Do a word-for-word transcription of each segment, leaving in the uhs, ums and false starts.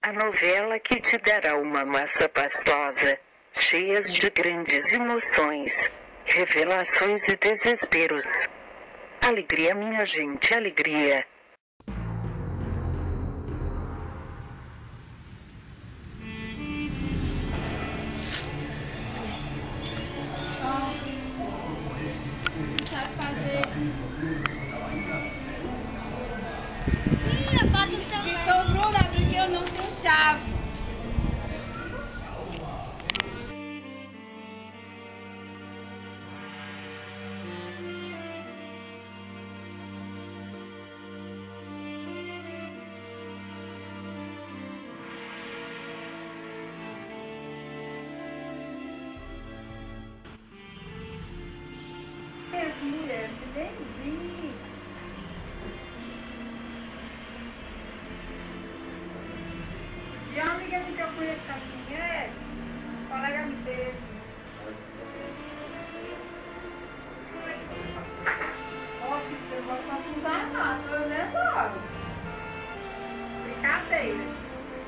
A novela que te dará uma massa pastosa, cheias de grandes emoções, revelações e desesperos. Alegria, minha gente, alegria. Sabe fazer. Ih, a bota do teu Vitor Bruno, é porque eu não tenho chave. Mulher, entendi. De uma amiga que eu conheço aqui, é colega me teve. Ó, que eu vou confusar nada, eu nem adoro. Brincadeira.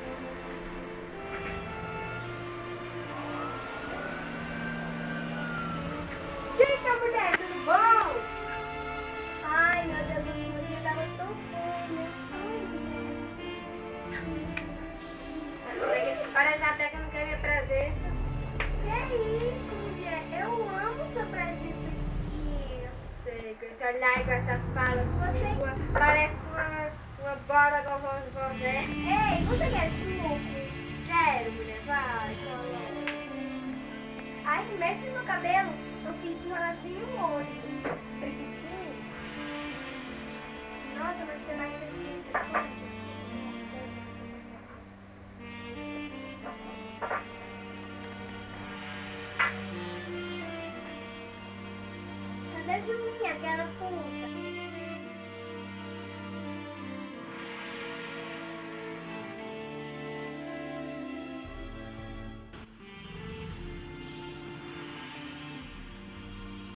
Chica, mulher, tudo bom? Ai, meu Deus, o dia tava tão bom, né? Parece até que não quer minha presença. Que isso, mulher? Eu amo sua presença aqui. Sei, com esse olhar e com essa fala Você- sua, parece uma, uma bola vovó velha. Ei, você quer suco? Quero, mulher, vai. Ai, mexe no meu cabelo. Eu fiz enroladinho hoje. Preguitinho. Nossa, mas você vai ser bonita. Cadê a Zuminha? Aquela com